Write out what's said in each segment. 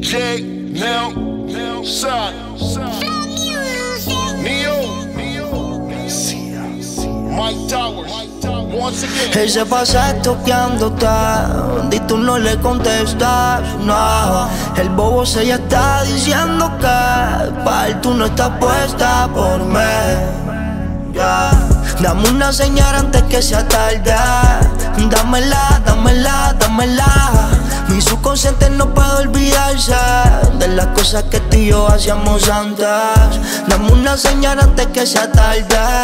Jay, now, Side, Neo, Mike Towers, once again. Él se pasa estoqueándote y tú no le contestas nada. El bobo se ya está diciendo que pa' él tú no estás puesta por mí. Yeah. Dame una señal antes que sea tarde. Dámela, dámela, dámela. Mi subconsciente no puede olvidarse de las cosas que tú y yo hacíamos antes. Dame una señal antes que sea tarde.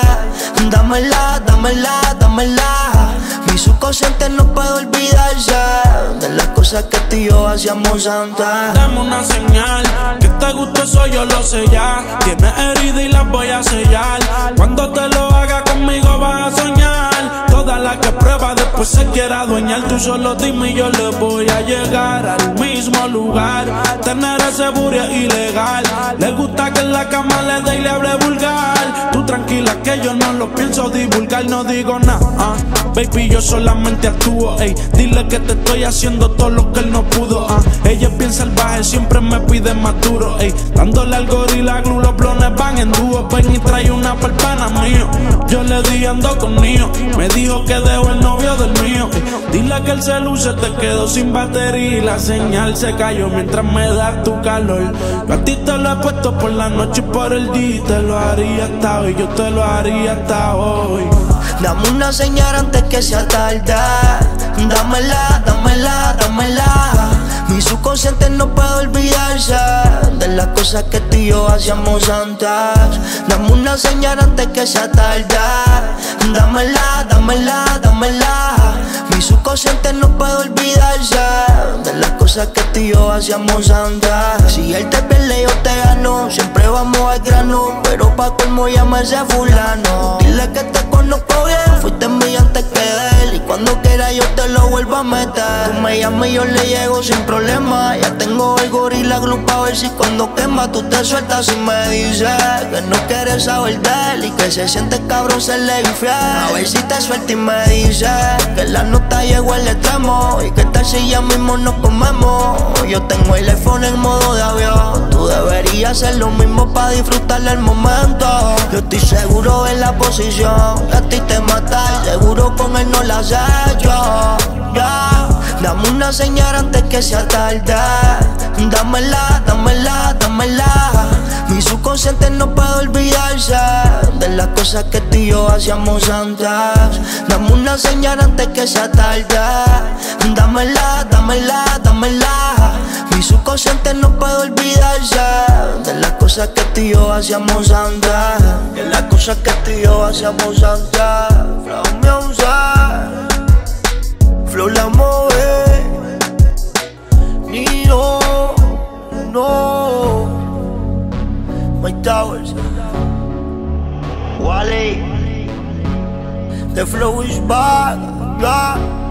Dámela, dámela, dámela. Mi subconsciente no puede olvidarse de las cosas que tú y yo hacíamos antes. Dame una señal, que te guste eso yo lo sé ya. Tienes heridas y las voy a sellar. Cuando te lo haga conmigo vas a soñar. Toda la que prueba después se quiera adueñar. Tú solo dime y yo le voy a llegar al mismo lugar. Tener ese burro es ilegal. Le gusta que en la cama le dé y le hable vulgar. Tú tranquila que yo no lo pienso divulgar. No digo nada, baby, yo solamente actúo, ey. Dile que te estoy haciendo todo lo que él no pudo, Ella es bien salvaje, siempre me pide más duro, ey. Dándole al gorila glue, los blones van en dúo. Ven y trae una pa'l pana mío. Yo le di ando con Nio. Me dijo que dejó el novio del mío, ey. Dile que el celu se te quedó sin batería y la señal se cayó mientras me das tu calor. Yo a ti te lo he puesto por la noche y por el día. Te lo haría hasta hoy, yo te lo haría hasta hoy. Dame una señal antes que sea tarde. Dámela, dámela, dámela. Mi subconsciente no puede olvidarse de las cosas que tú y yo hacíamos antes. Dame una señal antes que sea tarde. Dámela, dámela, dámela. Mi subconsciente no puede olvidarse de las cosas que tú y yo hacíamos antes. Si él te pierde yo te gano, siempre vamos al grano. Pero pa' colmo llama ese fulano. Dile que te conozco bien, fuiste mío antes que él. Y cuando quiera yo te lo vuelvo a meter. Tú me llamas y yo le llego sin problema. Ya tengo el gorila glue pa' ver si cuando quema tú te sueltas. Y me dices que no quieres saber de él y que se siente cabrón serle infiel. A ver si te suelta y me dices que la nota llegó al extremo. Y que tal si ya mismo nos comemos. Yo tengo el iPhone en modo de avión. Tú deberías hacer lo mismo pa' disfrutar el momento. Yo estoy seguro en la posición que a ti te mata y seguro con él no la has hecho. Yeah. Dame una señal antes que sea tarde. Dámela, dámela, dámela. Mi subconsciente no puede olvidarse de las cosas que tú y yo hacíamos antes. Dame una señal antes que sea tarde. Dámela, dámela, dámela. Mi subconsciente no puede olvidarse de las cosas que tú y yo hacíamos antes. De las cosas que tú y yo hacíamos antes. Flow Music, Flow la mueve. Nio, no. Mike Towers, Wally. The flow is back, yeah.